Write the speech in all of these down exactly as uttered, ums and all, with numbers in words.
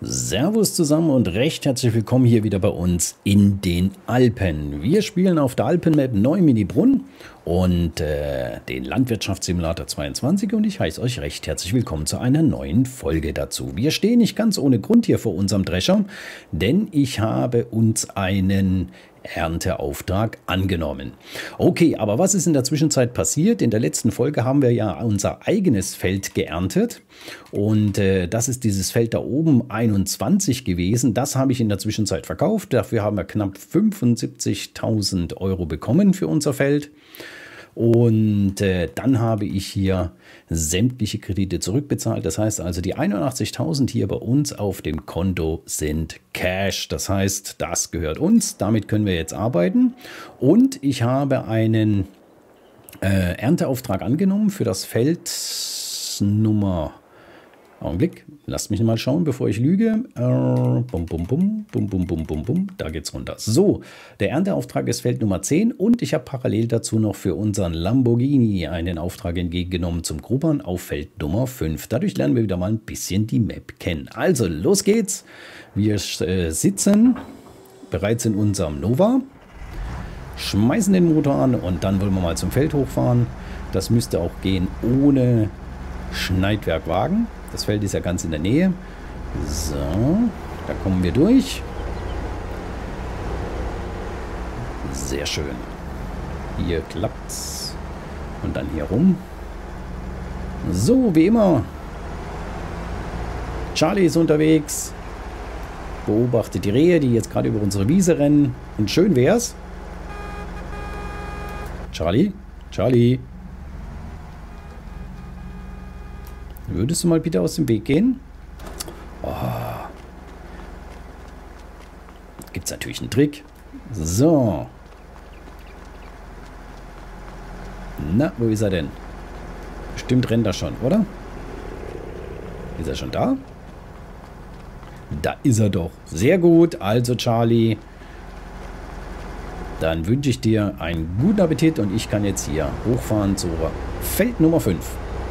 Servus zusammen und recht herzlich willkommen hier wieder bei uns in den Alpen. Wir spielen auf der Alpenmap Neumini-Brunn und äh, den Landwirtschaftssimulator zweiundzwanzig und ich heiße euch recht herzlich willkommen zu einer neuen Folge dazu. Wir stehen nicht ganz ohne Grund hier vor unserem Drescher, denn ich habe uns einen Ernteauftrag angenommen. Okay, aber was ist in der Zwischenzeit passiert? In der letzten Folge haben wir ja unser eigenes Feld geerntet und äh, das ist dieses Feld da oben einundzwanzig gewesen. Das habe ich in der Zwischenzeit verkauft. Dafür haben wir knapp fünfundsiebzigtausend Euro bekommen für unser Feld. Und äh, dann habe ich hier sämtliche Kredite zurückbezahlt. Das heißt also, die einundachtzigtausend hier bei uns auf dem Konto sind Cash. Das heißt, das gehört uns. Damit können wir jetzt arbeiten. Und ich habe einen äh, Ernteauftrag angenommen für das Feld Nummer... Augenblick, lasst mich mal schauen, bevor ich lüge. Äh, bum, bum, bum, bum, bum, bum, bum, bum. Da geht's runter. So, der Ernteauftrag ist Feld Nummer zehn und ich habe parallel dazu noch für unseren Lamborghini einen Auftrag entgegengenommen zum Grubbern auf Feld Nummer fünf. Dadurch lernen wir wieder mal ein bisschen die Map kennen. Also, los geht's. Wir äh, sitzen bereits in unserem Nova, schmeißen den Motor an und dann wollen wir mal zum Feld hochfahren. Das müsste auch gehen ohne Schneidwerkwagen. Das Feld ist ja ganz in der Nähe. So, da kommen wir durch. Sehr schön. Hier klappt's. Und dann hier rum. So, wie immer. Charlie ist unterwegs. Beobachtet die Rehe, die jetzt gerade über unsere Wiese rennen. Und schön wär's. Charlie? Charlie? Würdest du mal bitte aus dem Weg gehen? Oh. Gibt es natürlich einen Trick. So. Na, wo ist er denn? Bestimmt rennt er schon, oder? Ist er schon da? Da ist er doch. Sehr gut. Also, Charlie. Dann wünsche ich dir einen guten Appetit und ich kann jetzt hier hochfahren zu Feld Nummer fünf.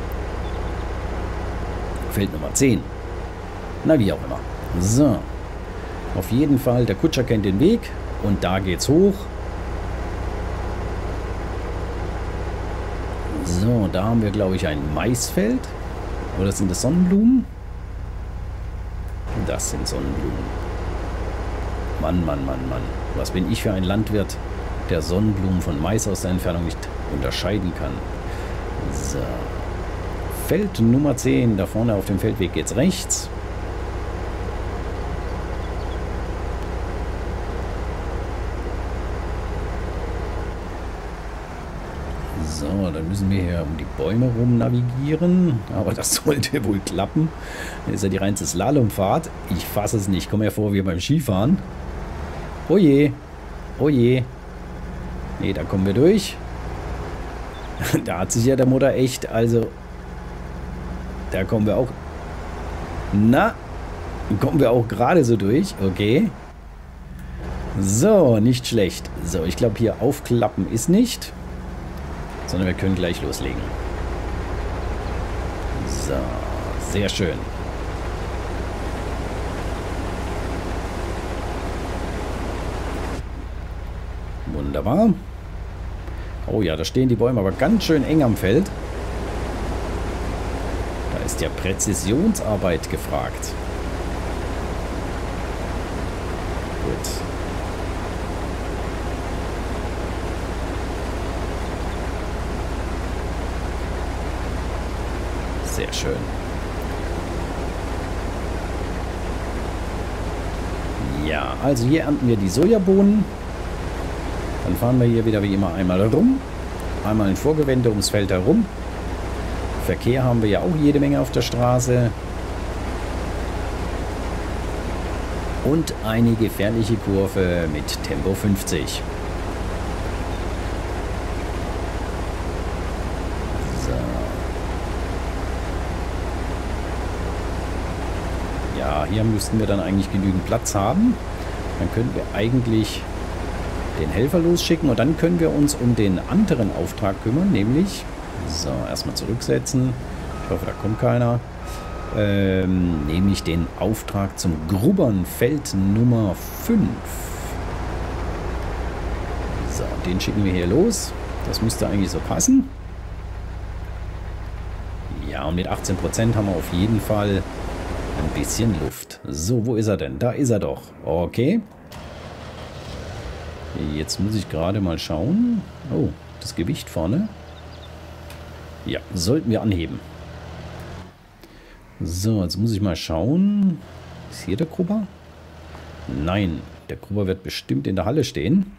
Feld Nummer zehn. Na, wie auch immer. So. Auf jeden Fall, der Kutscher kennt den Weg. Und da geht's hoch. So, da haben wir, glaube ich, ein Maisfeld. Oder sind das Sonnenblumen? Das sind Sonnenblumen. Mann, Mann, Mann, Mann. Was bin ich für ein Landwirt, der Sonnenblumen von Mais aus der Entfernung nicht unterscheiden kann. So. Feld Nummer zehn, da vorne auf dem Feldweg geht's rechts. So, dann müssen wir hier um die Bäume rum navigieren. Aber das sollte wohl klappen. Das ist ja die reinste Slalomfahrt. Ich fasse es nicht. Ich komme mir vor wie beim Skifahren. Oh je. Oh je. Nee, da kommen wir durch. Da hat sich ja der Motor echt, also... Da kommen wir auch... Na, kommen wir auch gerade so durch. Okay. So, nicht schlecht. So, ich glaube hier aufklappen ist nicht. Sondern wir können gleich loslegen. So, sehr schön. Wunderbar. Oh ja, da stehen die Bäume aber ganz schön eng am Feld. Ist ja Präzisionsarbeit gefragt. Gut. Sehr schön. Ja, also hier ernten wir die Sojabohnen. Dann fahren wir hier wieder wie immer einmal rum. Einmal ein Vorgewende ums Feld herum. Verkehr haben wir ja auch jede Menge auf der Straße. Und eine gefährliche Kurve mit Tempo fünfzig. So. Ja, hier müssten wir dann eigentlich genügend Platz haben. Dann könnten wir eigentlich den Helfer losschicken und dann können wir uns um den anderen Auftrag kümmern, nämlich... So, erstmal zurücksetzen. Ich hoffe, da kommt keiner. ähm, nämlich den Auftrag zum Grubbern, Feld Nummer fünf. So, den schicken wir hier los. Das müsste eigentlich so passen. Ja, und mit achtzehn Prozent haben wir auf jeden Fall ein bisschen Luft. So, wo ist er denn? Da ist er doch. Okay. Jetzt muss ich gerade mal schauen. Oh, das Gewicht vorne. Ja, sollten wir anheben. So, jetzt muss ich mal schauen. Ist hier der Grubber? Nein, der Grubber wird bestimmt in der Halle stehen.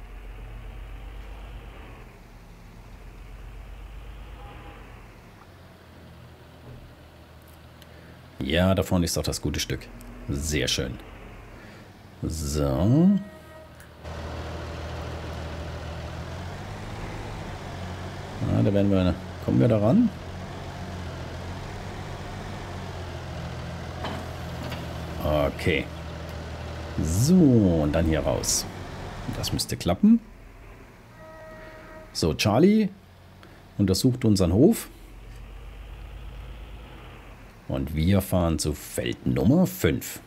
Ja, da vorne ist doch das gute Stück. Sehr schön. So. Ja, da werden wir, kommen wir da ran. Okay. So, und dann hier raus. Das müsste klappen. So, Charlie untersucht unseren Hof. Und wir fahren zu Feld Nummer fünf.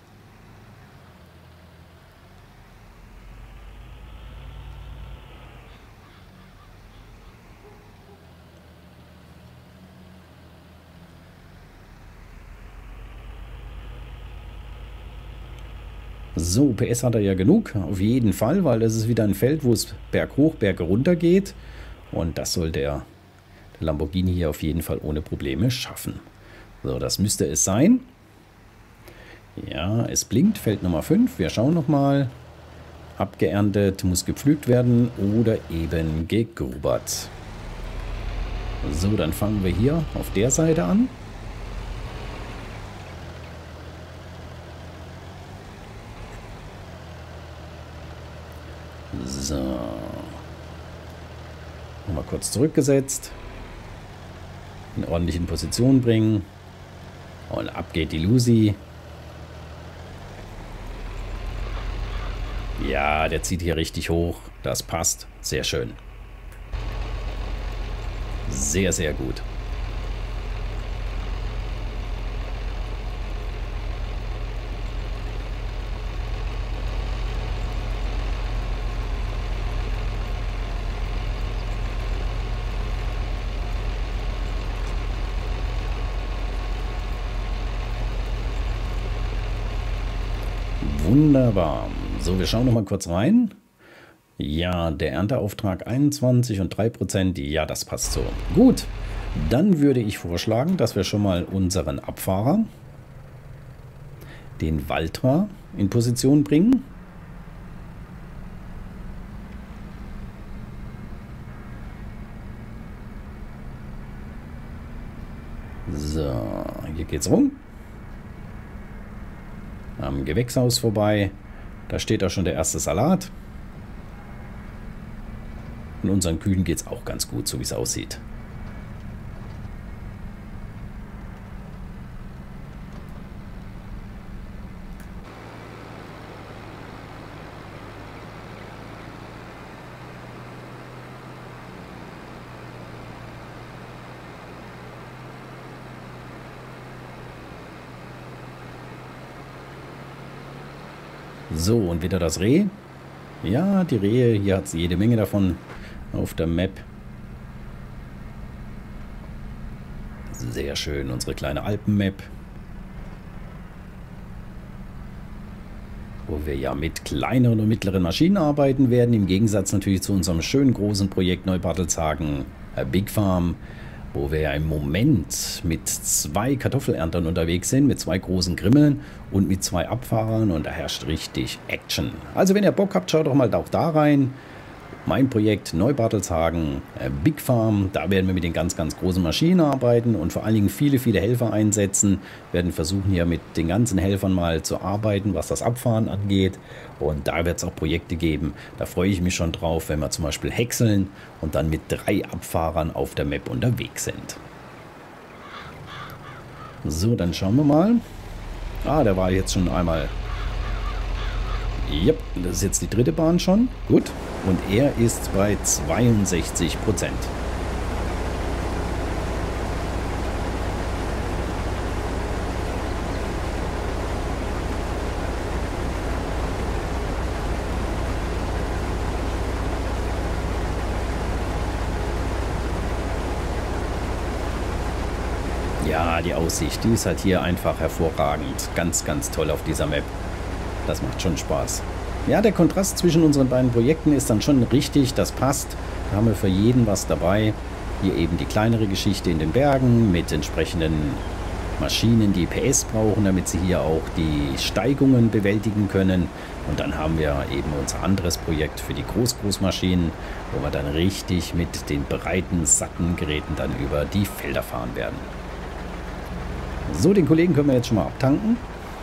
So, P S hat er ja genug, auf jeden Fall, weil das ist wieder ein Feld, wo es berghoch, berge runter geht. Und das soll der, der Lamborghini hier auf jeden Fall ohne Probleme schaffen. So, das müsste es sein. Ja, es blinkt, Feld Nummer fünf. Wir schauen nochmal. Abgeerntet, muss gepflügt werden oder eben gegrubbert. So, dann fangen wir hier auf der Seite an. So. Nochmal kurz zurückgesetzt. In ordentlichen Position bringen. Und ab geht die Lucy. Ja, der zieht hier richtig hoch. Das passt. Sehr schön. Sehr, sehr gut. Wunderbar. So, wir schauen noch mal kurz rein. Ja, der Ernteauftrag einundzwanzig und drei Prozent. Ja, das passt so. Gut, dann würde ich vorschlagen, dass wir schon mal unseren Abfahrer, den Valtra, in Position bringen. So, hier geht's rum. Am Gewächshaus vorbei. Da steht auch schon der erste Salat. Und unseren Kühen geht es auch ganz gut, so wie es aussieht. So, und wieder das Reh. Ja, die Rehe, hier hat es jede Menge davon auf der Map. Sehr schön, unsere kleine Alpen-Map. Wo wir ja mit kleineren und mittleren Maschinen arbeiten werden. Im Gegensatz natürlich zu unserem schönen großen Projekt Neubartelshagen Big Farm. Wo wir ja im Moment mit zwei Kartoffelerntern unterwegs sind, mit zwei großen Grimmeln und mit zwei Abfahrern und da herrscht richtig Action. Also wenn ihr Bock habt, schaut doch mal auch da rein. Mein Projekt Neubartelshagen Big Farm, da werden wir mit den ganz, ganz großen Maschinen arbeiten und vor allen Dingen viele, viele Helfer einsetzen. Wir werden versuchen hier mit den ganzen Helfern mal zu arbeiten, was das Abfahren angeht. Und da wird es auch Projekte geben. Da freue ich mich schon drauf, wenn wir zum Beispiel häckseln und dann mit drei Abfahrern auf der Map unterwegs sind. So, dann schauen wir mal. Ah, der war jetzt schon einmal. Yep, das ist jetzt die dritte Bahn schon. Gut. Und er ist bei zweiundsechzig Prozent. Ja, die Aussicht, die ist halt hier einfach hervorragend. Ganz, ganz toll auf dieser Map. Das macht schon Spaß. Ja, der Kontrast zwischen unseren beiden Projekten ist dann schon richtig, das passt. Da haben wir für jeden was dabei. Hier eben die kleinere Geschichte in den Bergen mit entsprechenden Maschinen, die P S brauchen, damit sie hier auch die Steigungen bewältigen können. Und dann haben wir eben unser anderes Projekt für die Groß-Großmaschinen, wo wir dann richtig mit den breiten, satten Geräten dann über die Felder fahren werden. So, den Kollegen können wir jetzt schon mal abtanken.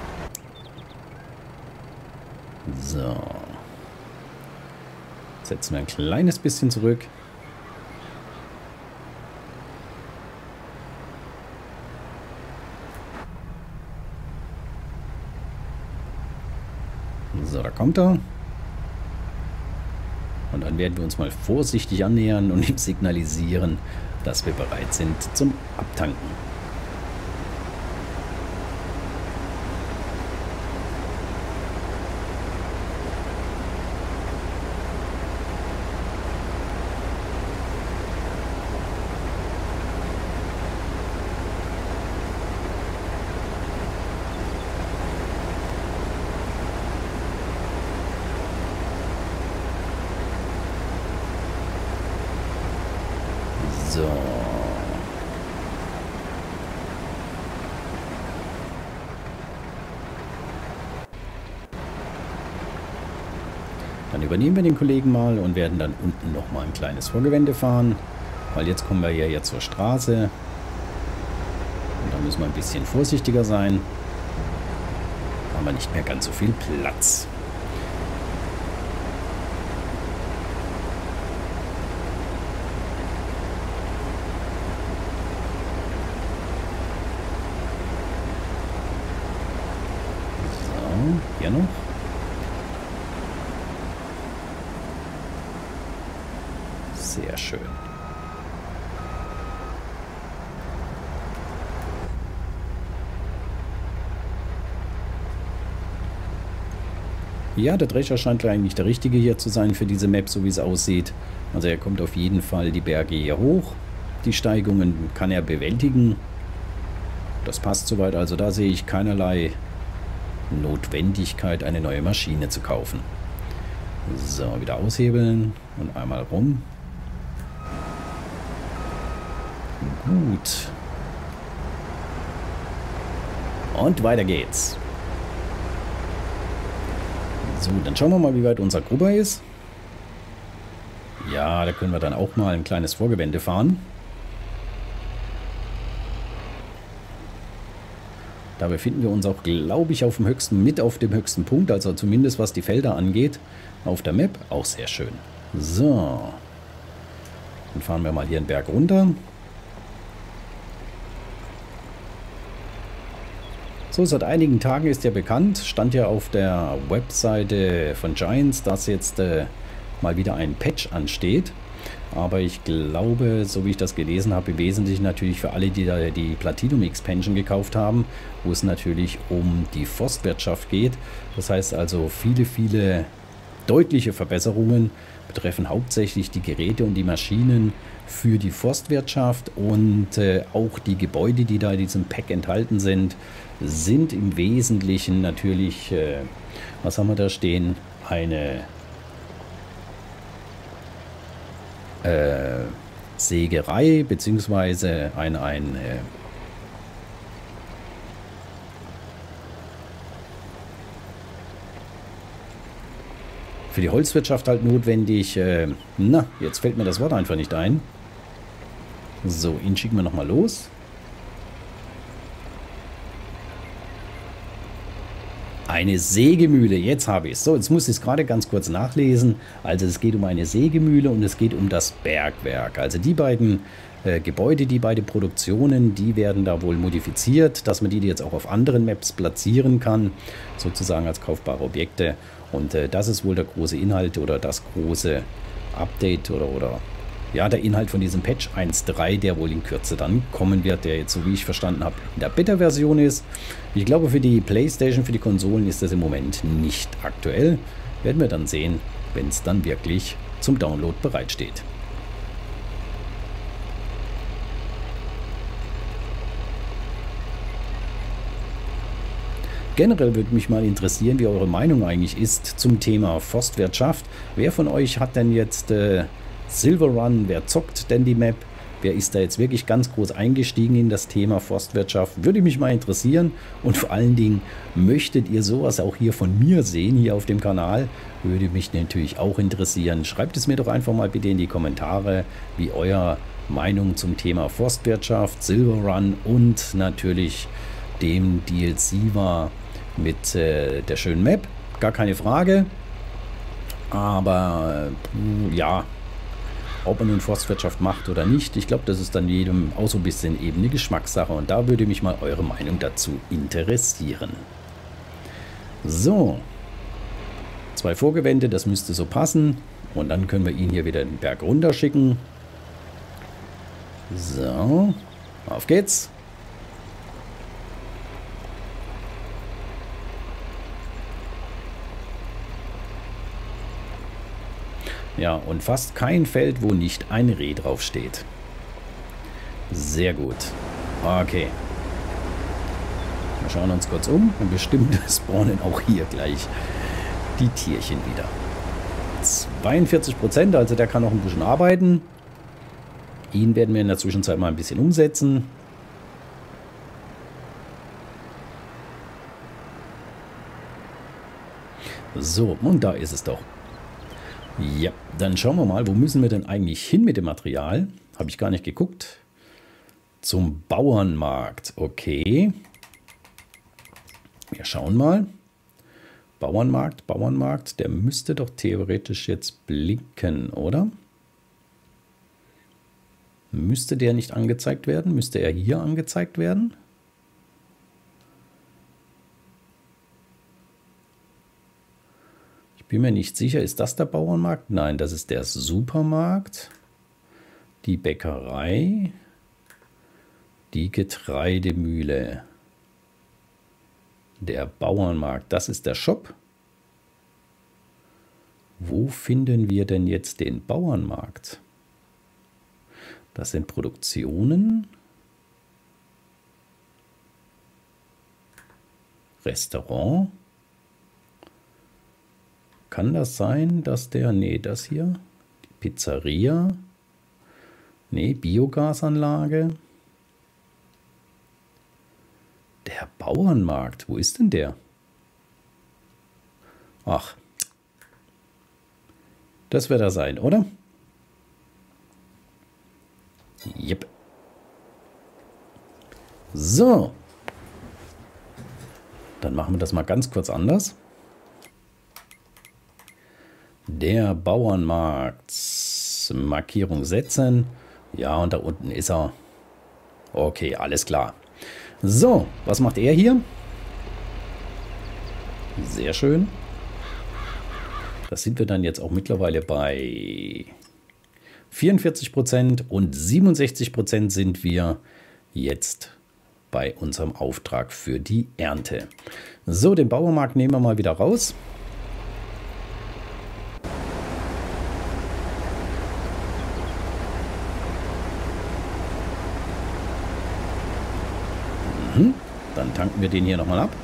So. Setzen wir ein kleines bisschen zurück. So, da kommt er. Und dann werden wir uns mal vorsichtig annähern und ihm signalisieren, dass wir bereit sind zum Abtanken. So. Dann übernehmen wir den Kollegen mal und werden dann unten nochmal ein kleines Vorgewende fahren. Weil jetzt kommen wir ja hier zur Straße. Und da müssen wir ein bisschen vorsichtiger sein. Da haben wir nicht mehr ganz so viel Platz. Hier noch. Sehr schön. Ja, der Drescher scheint eigentlich der richtige hier zu sein für diese Map, so wie es aussieht. Also er kommt auf jeden Fall die Berge hier hoch. Die Steigungen kann er bewältigen. Das passt soweit, also da sehe ich keinerlei Notwendigkeit, eine neue Maschine zu kaufen. So, wieder aushebeln und einmal rum. Gut. Und weiter geht's. So, dann schauen wir mal, wie weit unser Grubber ist. Ja, da können wir dann auch mal ein kleines Vorgewende fahren. Da befinden wir uns auch, glaube ich, auf dem höchsten, mit auf dem höchsten Punkt, also zumindest was die Felder angeht, auf der Map. Auch sehr schön. So. Dann fahren wir mal hier einen Berg runter. So, seit einigen Tagen ist ja bekannt, stand ja auf der Webseite von Giants, dass jetzt äh, mal wieder ein Patch ansteht. Aber ich glaube, so wie ich das gelesen habe, im Wesentlichen natürlich für alle, die da die Platinum Expansion gekauft haben, wo es natürlich um die Forstwirtschaft geht. Das heißt also, viele, viele deutliche Verbesserungen betreffen hauptsächlich die Geräte und die Maschinen für die Forstwirtschaft, und äh, auch die Gebäude, die da in diesem Pack enthalten sind, sind im Wesentlichen natürlich, äh, was haben wir da stehen, eine Äh, Sägerei, beziehungsweise ein, ein äh, für die Holzwirtschaft halt notwendig. Äh, na, jetzt fällt mir das Wort einfach nicht ein. So, ihn schicken wir nochmal los. Eine Sägemühle, jetzt habe ich es. So, jetzt muss ich es gerade ganz kurz nachlesen. Also es geht um eine Sägemühle und es geht um das Bergwerk. Also die beiden äh, Gebäude, die beiden Produktionen, die werden da wohl modifiziert, dass man die jetzt auch auf anderen Maps platzieren kann, sozusagen als kaufbare Objekte. Und äh, das ist wohl der große Inhalt oder das große Update oder, oder ja, der Inhalt von diesem Patch eins Punkt drei, der wohl in Kürze dann kommen wird, der jetzt, so wie ich verstanden habe, in der Beta-Version ist. Ich glaube, für die PlayStation, für die Konsolen ist das im Moment nicht aktuell. Werden wir dann sehen, wenn es dann wirklich zum Download bereitsteht. Generell würde mich mal interessieren, wie eure Meinung eigentlich ist zum Thema Forstwirtschaft. Wer von euch hat denn jetzt äh, Silver Run? Wer zockt denn die Map? Wer ist da jetzt wirklich ganz groß eingestiegen in das Thema Forstwirtschaft? Würde mich mal interessieren. Und vor allen Dingen, möchtet ihr sowas auch hier von mir sehen, hier auf dem Kanal? Würde mich natürlich auch interessieren. Schreibt es mir doch einfach mal bitte in die Kommentare, wie euer Meinung zum Thema Forstwirtschaft, Silver Run und natürlich dem D L C war mit äh, der schönen Map. Gar keine Frage. Aber äh, ja, ob man nun Forstwirtschaft macht oder nicht, ich glaube, das ist dann jedem auch so ein bisschen eben eine Geschmackssache. Und da würde mich mal eure Meinung dazu interessieren. So. Zwei Vorgewände, das müsste so passen. Und dann können wir ihn hier wieder den Berg runter schicken. So. Auf geht's. Ja, und fast kein Feld, wo nicht ein Reh drauf steht. Sehr gut. Okay. Wir schauen uns kurz um und bestimmt spawnen auch hier gleich die Tierchen wieder. zweiundvierzig Prozent, also der kann noch ein bisschen arbeiten. Ihn werden wir in der Zwischenzeit mal ein bisschen umsetzen. So, und da ist es doch. Ja, dann schauen wir mal, wo müssen wir denn eigentlich hin mit dem Material? Habe ich gar nicht geguckt. Zum Bauernmarkt, okay. Wir schauen mal. Bauernmarkt, Bauernmarkt, der müsste doch theoretisch jetzt blinken, oder? Müsste der nicht angezeigt werden? Müsste er hier angezeigt werden? Bin mir nicht sicher, ist das der Bauernmarkt? Nein, das ist der Supermarkt, die Bäckerei, die Getreidemühle, der Bauernmarkt, das ist der Shop. Wo finden wir denn jetzt den Bauernmarkt? Das sind Produktionen, Restaurant. Kann das sein, dass der, nee, das hier, die Pizzeria, nee, Biogasanlage, der Bauernmarkt, wo ist denn der? Ach, das wird er sein, oder? Jep. So. Dann machen wir das mal ganz kurz anders. Der Bauernmarkt. Markierung setzen. Ja, und da unten ist er. Okay, alles klar. So, was macht er hier? Sehr schön. Das sind wir dann jetzt auch mittlerweile bei vierundvierzig Prozent und siebenundsechzig Prozent sind wir jetzt bei unserem Auftrag für die Ernte. So, den Bauernmarkt nehmen wir mal wieder raus. Mhm. Dann tanken wir den hier nochmal ab.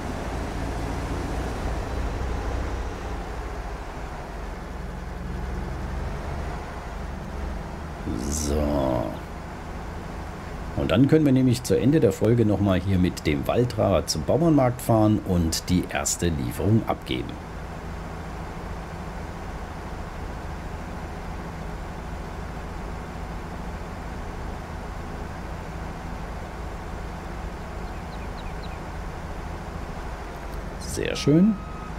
So. Und dann können wir nämlich zu Ende der Folge nochmal hier mit dem Waldrad zum Bauernmarkt fahren und die erste Lieferung abgeben. Sehr schön.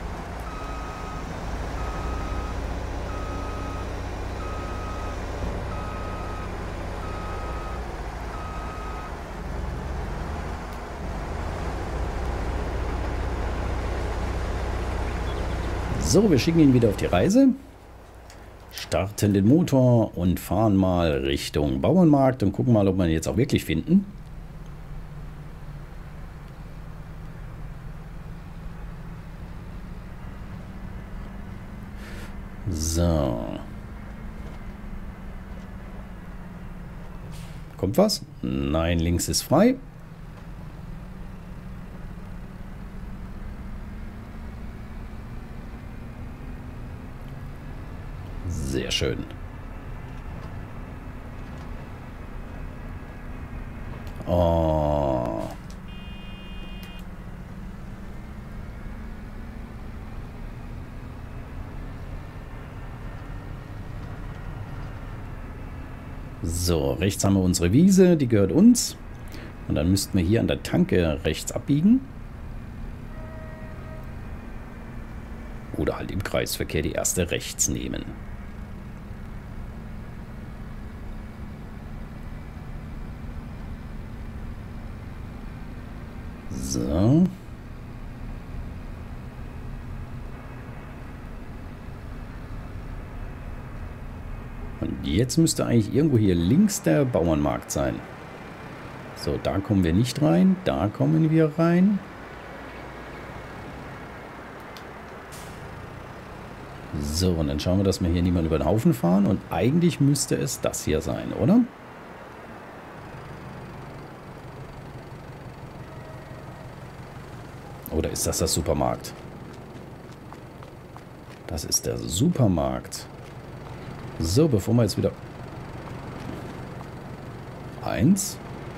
So, wir schicken ihn wieder auf die Reise, starten den Motor und fahren mal Richtung Bauernmarkt und gucken mal, ob wir ihn jetzt auch wirklich finden. So. Kommt was? Nein, links ist frei. Oh. So, rechts haben wir unsere Wiese, die gehört uns. Und dann müssten wir hier an der Tanke rechts abbiegen. Oder halt im Kreisverkehr die erste rechts nehmen. So. Und jetzt müsste eigentlich irgendwo hier links der Bauernmarkt sein. So, da kommen wir nicht rein. Da kommen wir rein. So, und dann schauen wir, dass wir hier niemanden über den Haufen fahren. Und eigentlich müsste es das hier sein, oder? Oder ist das das Supermarkt? Das ist der Supermarkt. So, bevor wir jetzt wieder... Eins.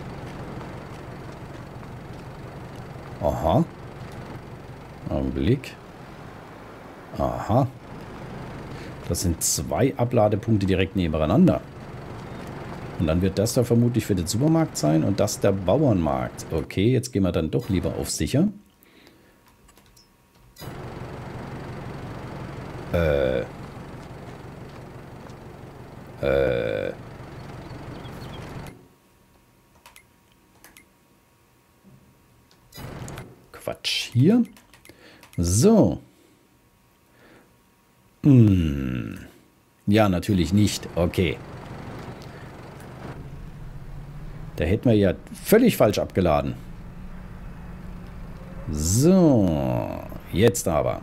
Aha. Augenblick. Aha. Das sind zwei Abladepunkte direkt nebeneinander. Und dann wird das da vermutlich für den Supermarkt sein und das der Bauernmarkt. Okay, jetzt gehen wir dann doch lieber auf sicher. Äh. Äh. Quatsch. Hier. So. Hm. Ja, natürlich nicht. Okay. Da hätten wir ja völlig falsch abgeladen. So. Jetzt aber.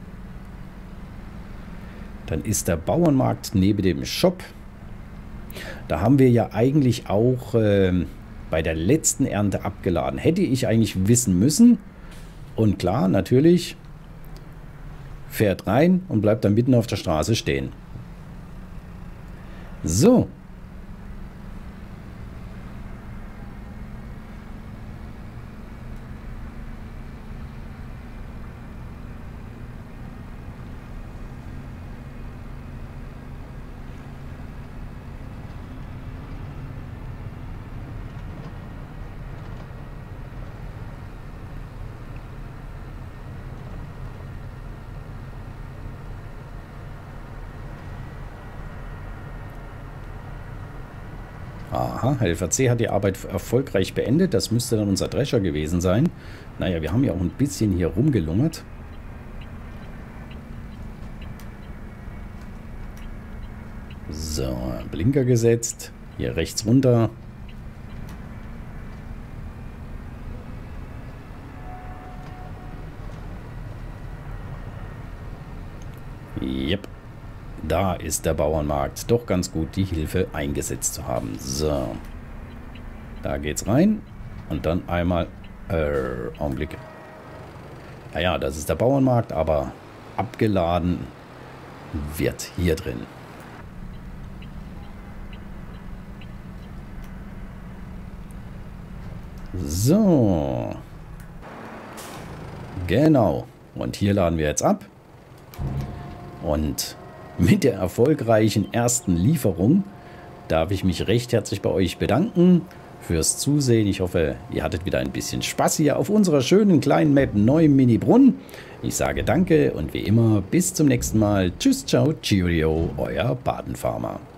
Dann ist der Bauernmarkt neben dem Shop. Da haben wir ja eigentlich auch äh, bei der letzten Ernte abgeladen. Hätte ich eigentlich wissen müssen. Und klar, natürlich, fährt rein und bleibt dann mitten auf der Straße stehen. So. Aha, Helfer C hat die Arbeit erfolgreich beendet. Das müsste dann unser Drescher gewesen sein. Naja, wir haben ja auch ein bisschen hier rumgelungert. So, Blinker gesetzt. Hier rechts runter. Yep. Da ist der Bauernmarkt. Doch ganz gut, die Hilfe eingesetzt zu haben. So. Da geht's rein. Und dann einmal... Äh, Augenblick. Naja, das ist der Bauernmarkt, aber abgeladen wird hier drin. So. Genau. Und hier laden wir jetzt ab. Und... mit der erfolgreichen ersten Lieferung darf ich mich recht herzlich bei euch bedanken fürs Zusehen. Ich hoffe, ihr hattet wieder ein bisschen Spaß hier auf unserer schönen kleinen Map Neumini-Brunn. Ich sage danke und wie immer bis zum nächsten Mal. Tschüss, ciao, cheerio, euer Badenfarmer.